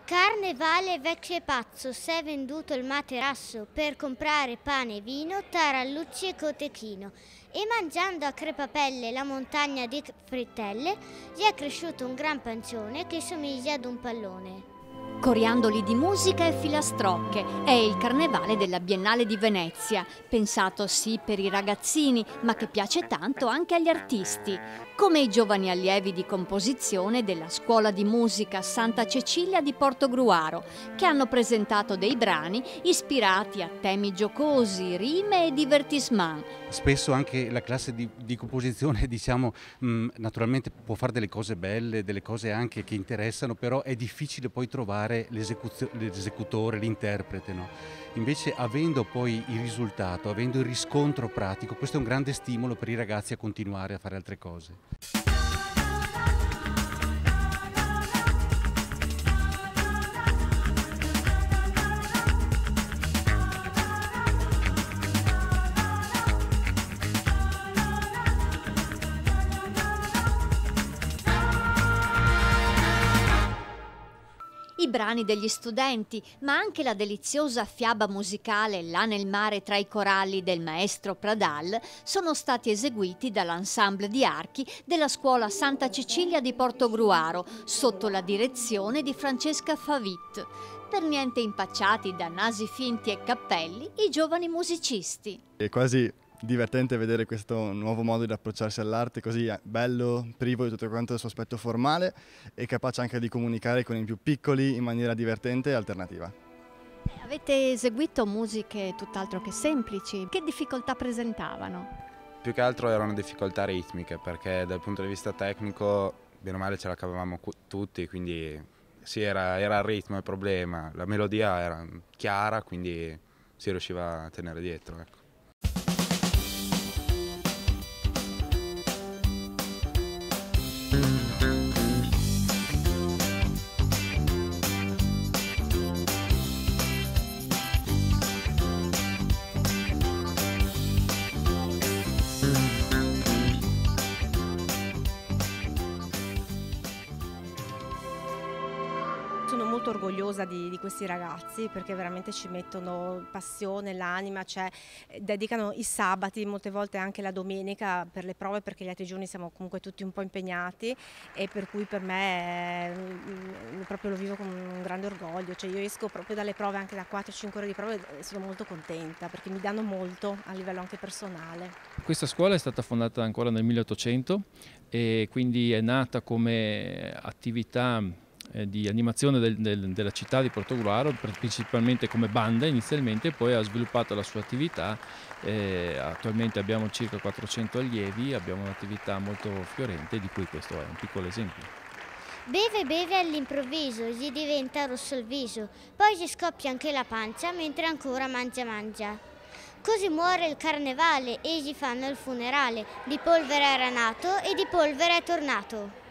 Carnevale vecchio e pazzo, s'è venduto il materasso per comprare pane e vino, tarallucci e cotechino. E mangiando a crepapelle la montagna di frittelle, gli è cresciuto un gran pancione che somiglia ad un pallone. Coriandoli di musica e filastrocche è il carnevale della Biennale di Venezia, pensato sì per i ragazzini, ma che piace tanto anche agli artisti, come i giovani allievi di composizione della Scuola di Musica Santa Cecilia di Portogruaro, che hanno presentato dei brani ispirati a temi giocosi, rime e divertissement. Spesso anche la classe di composizione, diciamo, naturalmente può fare delle cose belle, delle cose anche che interessano, però è difficile poi trovare l'esecutore, l'interprete, no? Invece avendo poi il risultato, avendo il riscontro pratico, questo è un grande stimolo per i ragazzi a continuare a fare altre cose. I brani degli studenti, ma anche la deliziosa fiaba musicale Là nel mare tra i coralli del maestro Pradal sono stati eseguiti dall'ensemble di archi della scuola Santa Cecilia di Portogruaro sotto la direzione di Francesca Favit. Per niente impacciati da nasi finti e cappelli, i giovani musicisti. È quasi divertente vedere questo nuovo modo di approcciarsi all'arte, così bello, privo di tutto quanto il suo aspetto formale e capace anche di comunicare con i più piccoli in maniera divertente e alternativa. Avete eseguito musiche tutt'altro che semplici, che difficoltà presentavano? Più che altro erano difficoltà ritmiche, perché dal punto di vista tecnico bene o male ce la cavavamo tutti, quindi sì, era il ritmo il problema, la melodia era chiara, quindi si riusciva a tenere dietro, ecco. Sono molto orgogliosa di questi ragazzi perché veramente ci mettono passione, l'anima, cioè dedicano i sabati, molte volte anche la domenica per le prove, perché gli altri giorni siamo comunque tutti un po' impegnati, e per cui per me proprio lo vivo con un grande orgoglio, cioè io esco proprio dalle prove, anche da 4-5 ore di prove, e sono molto contenta perché mi danno molto a livello anche personale. Questa scuola è stata fondata ancora nel 1800 e quindi è nata come attività di animazione della città di Portogruaro, principalmente come banda inizialmente, poi ha sviluppato la sua attività. Attualmente abbiamo circa 400 allievi, abbiamo un'attività molto fiorente, di cui questo è un piccolo esempio. Beve all'improvviso, gli diventa rosso il viso, poi gli scoppia anche la pancia mentre ancora mangia. Così muore il carnevale e gli fanno il funerale, di polvere era nato e di polvere è tornato.